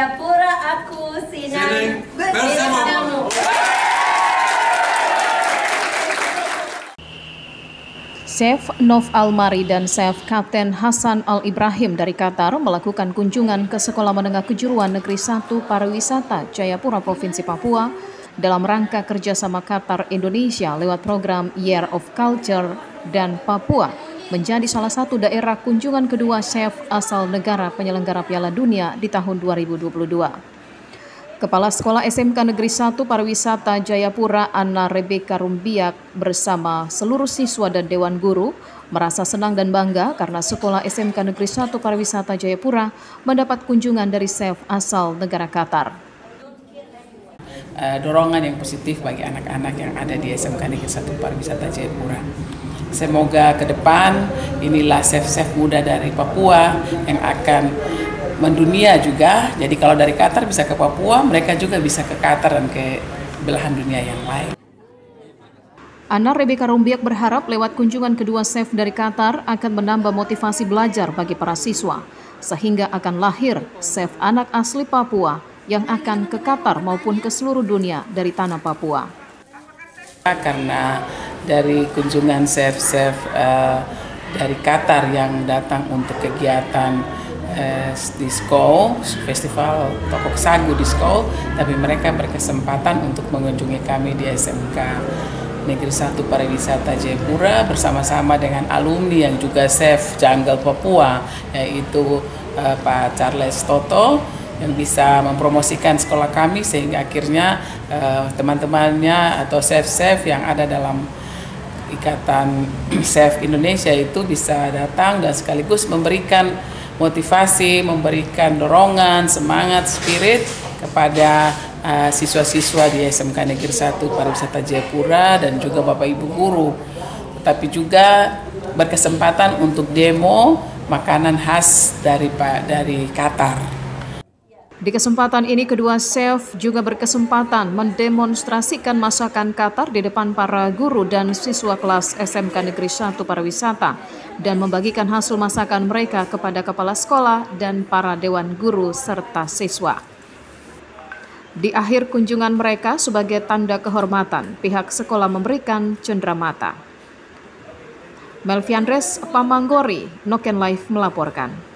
Jayapura, aku Sinan bersamamu. Chef Nov Almari dan Chef Kapten Hasan Al Ibrahim dari Qatar melakukan kunjungan ke Sekolah Menengah Kejuruan Negeri 1 Pariwisata Jayapura, Provinsi Papua dalam rangka kerjasama Qatar Indonesia lewat program Year of Culture, dan Papua menjadi salah satu daerah kunjungan kedua chef asal negara penyelenggara Piala Dunia di tahun 2022. Kepala Sekolah SMK Negeri 1 Pariwisata Jayapura, Anna Rebeka Rumbiak, bersama seluruh siswa dan Dewan Guru merasa senang dan bangga karena Sekolah SMK Negeri 1 Pariwisata Jayapura mendapat kunjungan dari chef asal negara Qatar. Dorongan yang positif bagi anak-anak yang ada di SMK Negeri 1 Pariwisata Jayapura. Semoga ke depan inilah chef-chef muda dari Papua yang akan mendunia juga. Jadi kalau dari Qatar bisa ke Papua, mereka juga bisa ke Qatar dan ke belahan dunia yang lain. Anna Rebeka Rumbiak berharap lewat kunjungan kedua chef dari Qatar akan menambah motivasi belajar bagi para siswa, sehingga akan lahir chef anak asli Papua yang akan ke Qatar maupun ke seluruh dunia dari tanah Papua. Karena dari kunjungan chef-chef dari Qatar yang datang untuk kegiatan Disko, festival Tokok Sagu Disko, tapi mereka berkesempatan untuk mengunjungi kami di SMK Negeri 1 Pariwisata Jayapura bersama-sama dengan alumni yang juga chef Jungle Papua, yaitu Pak Charles Toto, yang bisa mempromosikan sekolah kami sehingga akhirnya teman-temannya atau chef-chef yang ada dalam Ikatan Chef Indonesia itu bisa datang dan sekaligus memberikan motivasi, memberikan dorongan, semangat, spirit kepada siswa-siswa di SMK Negeri 1 Pariwisata Jayapura dan juga Bapak Ibu guru. Tapi juga berkesempatan untuk demo makanan khas dari Qatar. Di kesempatan ini, kedua chef juga berkesempatan mendemonstrasikan masakan Qatar di depan para guru dan siswa kelas SMK Negeri 1 Pariwisata dan membagikan hasil masakan mereka kepada kepala sekolah dan para dewan guru serta siswa. Di akhir kunjungan mereka, sebagai tanda kehormatan, pihak sekolah memberikan cenderamata. Melviandres Pamanggori, Noken Live melaporkan.